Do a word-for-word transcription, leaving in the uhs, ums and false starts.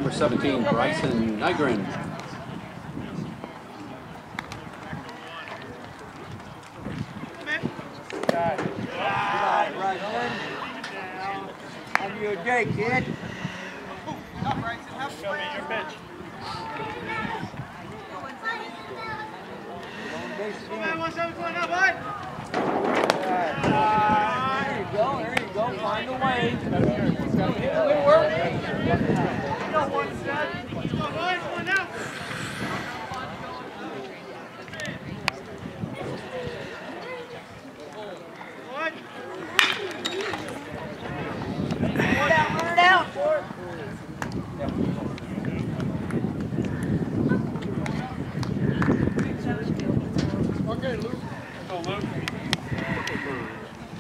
number seventeen, Bryson Nygren. Have you a day, kid? Show me your pitch. one seven going up, bud. There you go, there you go. Find a way. Good work.